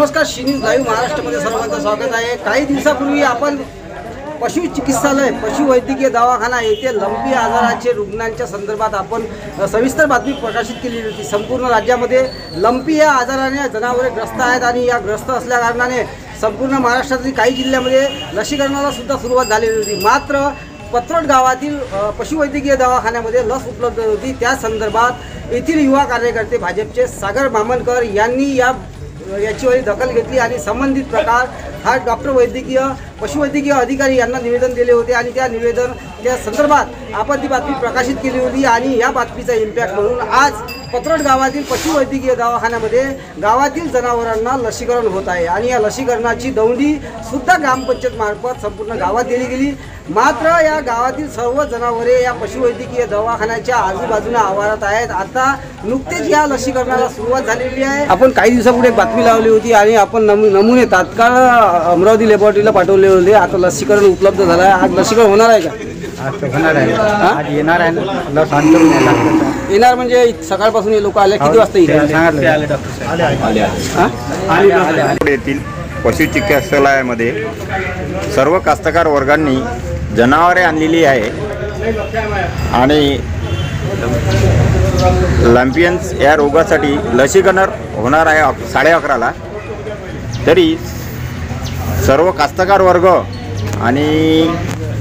नमस्कार, C news live महाराष्ट्रामध्ये सर्वांचं स्वागत आहे। काही दिवसापूर्वी आपण पशु चिकित्सालय पशुवैद्यकीय दवाखाना येथे लंपी आजाराचे रुग्णांच्या संदर्भात आपण सविस्तर बातमी प्रकाशित केली होती। संपूर्ण राज्यामध्ये लंपी या आजाराने जनावरे ग्रस्त आहेत आणि या ग्रस्त असल्याकारणाने संपूर्ण महाराष्ट्रातील काही जिल्ह्यामध्ये लसीकरणाला सुद्धा सुरुवात झालेली होती। मात्र पत्रोड गावातील पशुवैद्यकीय दवाखान्यामध्ये लस उपलब्ध होती। त्या संदर्भात येथील युवा कार्यकर्ते भाजपचे सागर मामनकर यांनी याची दखल घेतली आणि संबंधित प्रकार हा डॉक्टर पशुवैद्यकीय अधिकारी यांना निवेदन दिले होते आणि त्या संदर्भात आपण ती बातमी प्रकाशित केली होती आणि या बातमीचा इम्पॅक्ट म्हणून आज पत्रोड गावातील पशुवैद्यकीय दवाखान्यामध्ये गावातील जनावरांना लसीकरण होत आहे आणि या लसीकरणाची दौंडी सुद्धा ग्रामपंचायत मार्फत संपूर्ण गावात दिली गेली। मात्र या गावातील सर्व जनावरे या पशुवैद्यकीय दवाखान्याच्या आजूबाजूला आवारात आहेत। आता नुकतेच या लसीकरणाला सुरुवात झालेली आहे। आपण काही दिवसापूर्वी एक बातमी लावली होती आणि आपण नमुने तात्काळ अमरावती लॅबोरेटरीला पाठवले होते। आता लसीकरण उपलब्ध झालं आहे। आज लसीकरण होणार आहे का? आज होणार आहे, आज येणार आहे ना। लस येणार म्हणजे सकाळपासून हे लोक आले, किती वाजता येतील? पशु चिकित्सालयामध्ये सर्व कास्तकार वर्गांनी जनावरे आणलेली आहे आणि लॅम्पियन्स या रोगासाठी लसीकरण होणार आहे 11:30ला। तरी सर्व कास्तकार वर्ग आणि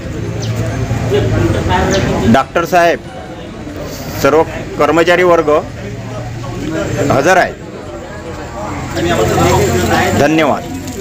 डॉक्टर साहेब सर्व कर्मचारी वर्ग हजर आहे। धन्यवाद।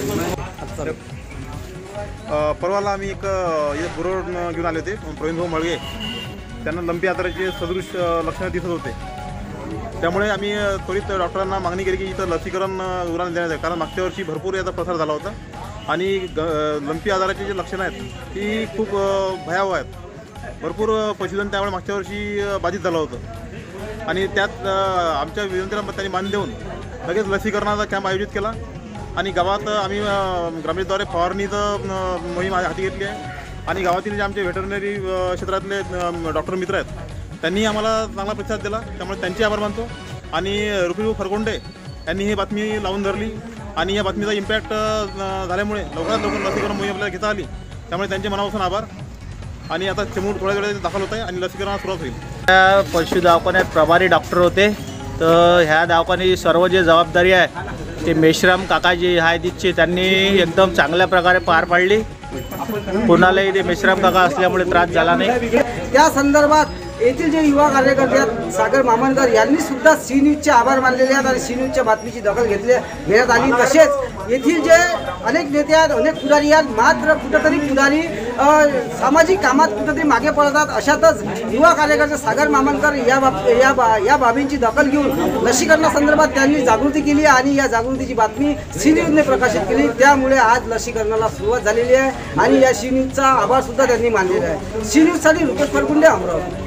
परवाला आम्ही एक गुरु घेऊन आले होते, प्रवीण भाऊ मळगे। त्यांना लंपी आजाराचे सदृश लक्षणं दिसत होते, त्यामुळे आम्ही त्वरित डॉक्टरांना मागणी केली की इथं लसीकरण रुग्णांना देण्यात आहे। कारण मागच्या वर्षी भरपूर याचा प्रसार झाला होता आणि लंपी आजाराची जे लक्षणं आहेत ती खूप भयावह आहेत। भरपूर पशुधन त्यामुळे मागच्या वर्षी बाधित झालं होतं आणि त्यात आमच्या विनंतीला त्यांनी मान देऊन लगेच लसीकरणाचा कॅम्प आयोजित केला आणि गावात आम्ही ग्रामपंचायतद्वारे फवारणीचं मोहीम हाती घेतली आहे आणि गावातील जे आमचे व्हेटरनरी क्षेत्रातले डॉक्टर मित्र आहेत त्यांनी आम्हाला चांगला प्रतिसाद दिला, त्यामुळे त्यांचे आभार मानतो। आणि रुपीभाऊ फरकोंडे यांनी ही बातमी लावून धरली आणि या बातमीचा इम्पॅक्ट झाल्यामुळे लवकरात लवकर लसीकरण मोहीम आपल्याला घेता आली, त्यामुळे त्यांचे मनापासून आभार। आणि आता चिमूट थोड्या वेळात दाखल होत आहे आणि लसीकरणाला सुरुवात होईल। त्या पशु दवाखान्यात प्रभारी डॉक्टर होते, तर ह्या दवाखान्याची सर्व जे जबाबदारी आहे ते मेश्राम काकाजी हायदीचे त्यांनी एकदम चांगल्या प्रकारे पार पाडली। कोणालाही ते मेश्राम काका असल्यामुळे त्रास झाला नाही। त्या संदर्भात येथील जे युवा कार्यकर्ते आहेत सागर मामनकर यांनी सुद्धा सी न्यूजचे आभार मानलेले आहेत आणि सी न्यूजच्या बातमीची दखल घेण्यात आली। तसेच येथील जे अनेक नेते आहेत, अनेक पुढारी आहेत, मात्र कुठंतरी पुढारी सामाजिक कामात कुठंतरी मागे पडतात। अशातच युवा कार्यकर्ते सागर मामनकर या बाबींची दखल घेऊन लसीकरणासंदर्भात त्यांनी जागृती केली आणि या जागृतीची बातमी सी न्यूजने प्रकाशित केली। त्यामुळे आज लसीकरणाला सुरुवात झालेली आहे आणि या सी न्यूजचा आभार सुद्धा त्यांनी मानलेला आहे। सी न्यूजसाठी रुपेश फरकुंडे, अमरावती।